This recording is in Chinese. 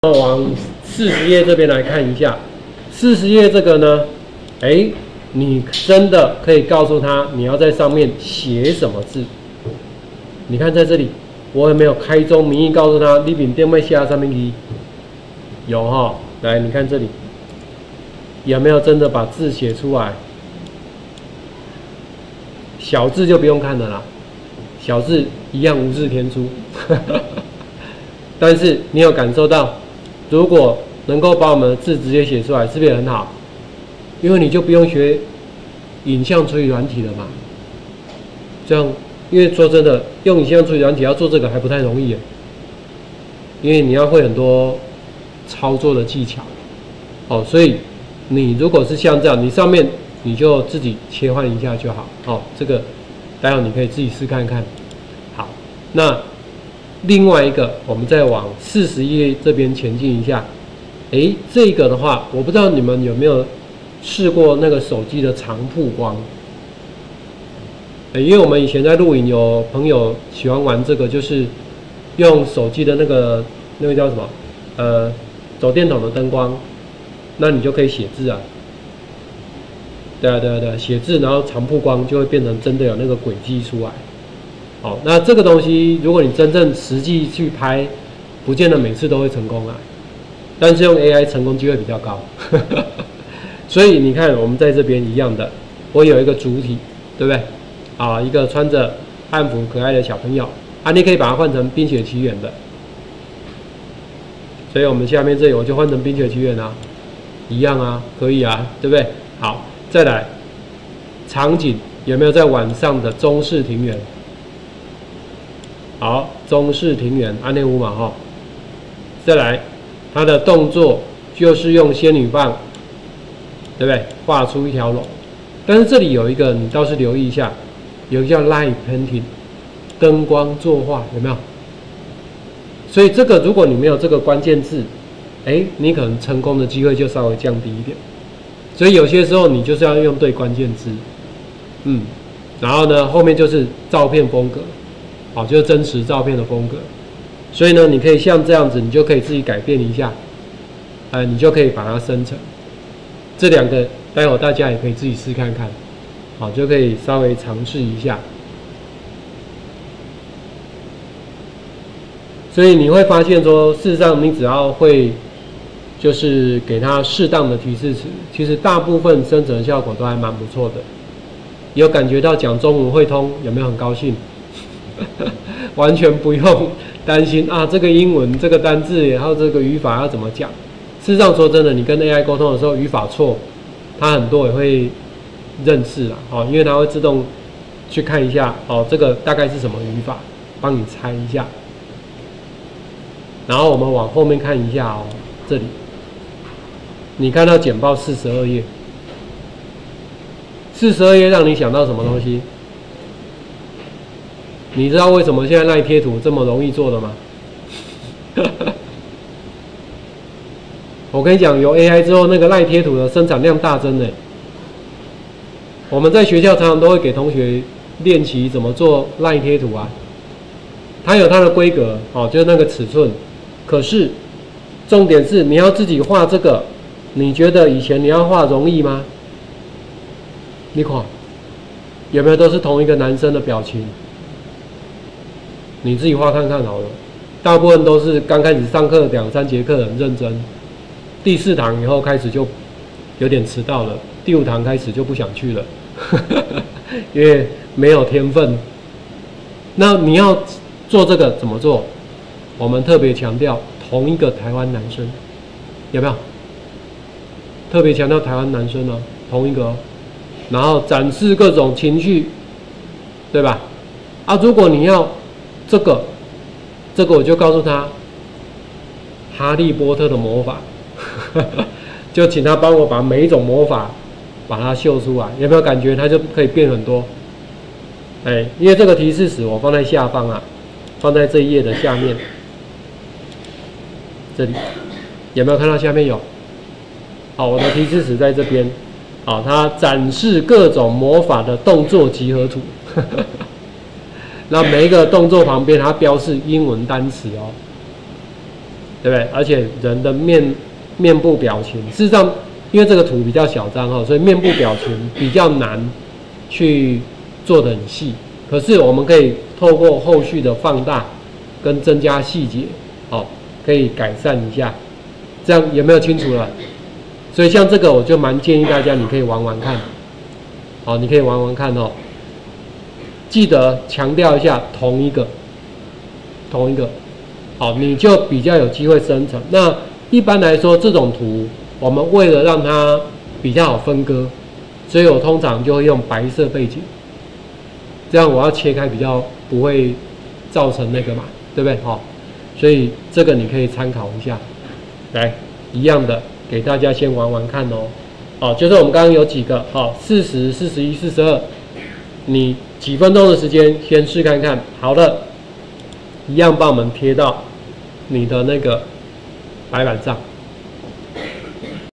往40页这边来看一下，40页这个呢，你真的可以告诉他你要在上面写什么字。你看在这里，我有没有开宗明义告诉他你笔电会下上面去？有哈，来你看这里，有没有真的把字写出来？小字就不用看了啦，小字一样无字天书。但是你有感受到，如果能够把我们的字直接写出来，是不是很好？因为你就不用学影像处理软体了嘛。这样，因为说真的，用影像处理软体要做这个还不太容易耶，因为你要会很多操作的技巧。所以你如果是像这样，你上面你就自己切换一下就好。这个待会你可以自己试看看。好，那另外一个，我们再往40页这边前进一下。这个的话，我不知道你们有没有试过那个手机的长曝光。因为我们以前在录影，有朋友喜欢玩这个，就是用手机的那个叫什么？手电筒的灯光，那你就可以写字啊。对啊，写字，然后长曝光就会变成真的有那个轨迹出来。那这个东西，如果你真正实际去拍，不见得每次都会成功啊。但是用 AI 成功机会比较高。所以你看，我们在这边一样的，我有一个主体，对不对？一个穿着汉服可爱的小朋友，你可以把它换成《冰雪奇缘》的。所以我们下面这里我就换成《冰雪奇缘》啊，一样啊，可以啊，对不对？好，再来，场景有没有在晚上的中式庭园？好，中式庭园，安内乌嘛哈。再来，它的动作就是用仙女棒，对不对？画出一条龙。但是这里有一个，你倒是留意一下，有一个叫 light painting， 灯光作画，有没有？所以这个如果你没有这个关键字，你可能成功的机会就稍微降低一点。所以有些时候你就是要用对关键字，然后呢，后面就是照片风格，就是真实照片的风格。所以呢，你可以像这样子，你就可以自己改变一下，你就可以把它生成。这两个，待会大家也可以自己试看看，就可以稍微尝试一下。所以你会发现说，事实上你只要会，就是给它适当的提示词，其实大部分生成效果都还蛮不错的。有感觉到讲中文会通，有没有很高兴？完全不用担心这个英文这个单字，然后这个语法要怎么讲。事实上说真的，你跟 AI 沟通的时候，语法错，它很多也会认识啦，因为它会自动去看一下，这个大概是什么语法，帮你猜一下。然后我们往后面看一下这里，你看到简报42页，42页让你想到什么东西？你知道为什么现在赖贴图这么容易做的吗？我跟你讲，有 AI 之后，那个赖贴图的生产量大增。我们在学校常常都会给同学练习怎么做赖贴图啊，它有它的规格，就是那个尺寸。可是重点是你要自己画这个，你觉得以前你要画容易吗？你看有没有都是同一个男生的表情？你自己画看看好了。大部分都是刚开始上课2、3节课很认真，第4堂以后开始就有点迟到了，第5堂开始就不想去了，因为没有天分。那你要做这个怎么做？我们特别强调同一个台湾男生，有没有？特别强调台湾男生同一个然后展示各种情绪，对吧？如果你要这个我就告诉他哈利波特的魔法，就请他帮我把每一种魔法把它秀出来，有没有感觉它就可以变很多？因为这个提示词我放在下方放在这一页的下面。这里有没有看到下面有？我的提示词在这边。它展示各种魔法的动作集合图。那每一个动作旁边它标示英文单词对不对？而且人的面部表情，事实上，因为这个图比较小张所以面部表情比较难去做得很细。可是我们可以透过后续的放大跟增加细节，可以改善一下。这样有没有清楚了？所以像这个，我就蛮建议大家，你可以玩玩看。你可以玩玩看记得强调一下同一个，你就比较有机会生成。那一般来说，这种图我们为了让它比较好分割，所以我通常就会用白色背景，这样我要切开比较不会造成那个嘛，对不对？所以这个你可以参考一下。来，一样的，给大家先玩玩看就是我们刚刚有几个40、41、42，你几分钟的时间先试看看，好了，一样帮我们贴到你的那个白板上。